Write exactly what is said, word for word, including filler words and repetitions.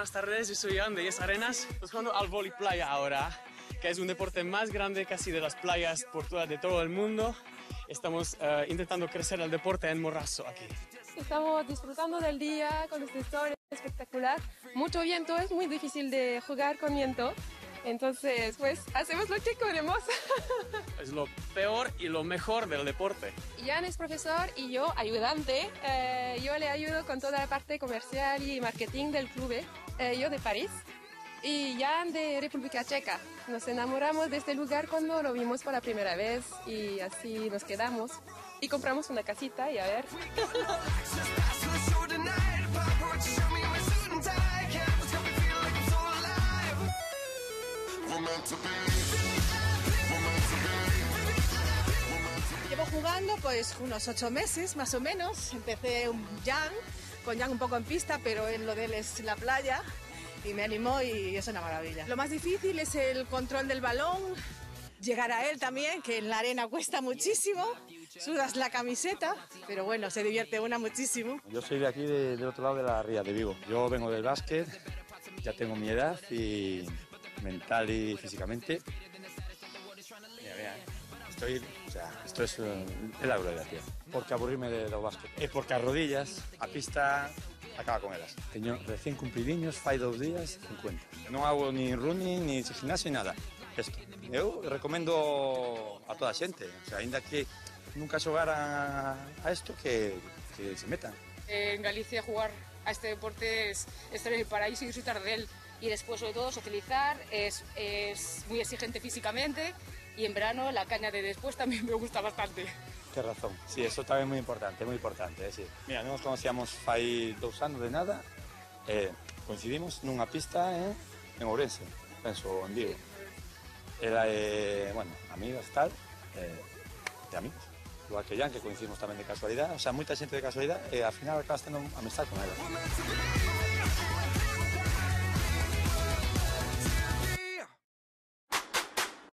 buenas tardes, yo soy Ian de Yes Arenas. Estoy jugando al vóley playa ahora, que es un deporte más grande casi de las playas por toda, de todo el mundo. Estamos uh, intentando crecer el deporte en Morrazo aquí. Estamos disfrutando del día con este sol espectacular. Mucho viento, es muy difícil de jugar con viento. Entonces, pues, hacemos lo que queremos. Es lo peor y lo mejor del deporte. Jan es profesor y yo ayudante. Eh, yo le ayudo con toda la parte comercial y marketing del club. Eh, yo de París y Jan de República Checa. Nos enamoramos de este lugar cuando lo vimos por la primera vez y así nos quedamos. Y compramos una casita y a ver. Llevo jugando pues unos ocho meses más o menos. Empecé un Jan, con Jan un poco en pista, pero en lo de él es la playa y me animó y es una maravilla. Lo más difícil es el control del balón, llegar a él también, que en la arena cuesta muchísimo, sudas la camiseta, pero bueno, se divierte una muchísimo. Yo soy de aquí, de, del otro lado de la ría de Vigo. Yo vengo del básquet, ya tengo mi edad y mental y físicamente. Mira, mira, estoy, o sea, esto es uh, el la gloria, tío. Porque aburrirme de los básquet. Es porque a rodillas, a pista, acaba con elas. Teño recién cumplidiños, fai dos días, cincuenta. Non hago ni running, ni gimnasio, ni nada. Esto. Eu recomendo a toda a xente, o sea, ainda que nunca xogara a esto, que, que se metan. En Galicia jugar a este deporte es estar en el paraíso y disfrutar de él. Y después, sobre todo, socializar, es, es muy exigente físicamente y en verano la caña de después también me gusta bastante. Tienes razón, sí, eso tamén é moi importante, moi importante. É decir, mira, non nos conocíamos fai dous anos de nada, eh, coincidimos nunha pista eh, en Ourense, penso, en Vigo. Era, eh, bueno, amigas, tal, eh, de amigos. Igual que Jan, que coincidimos tamén de casualidade, o sea, moita xente de casualidade e ao final acabas tendo amistad con ela.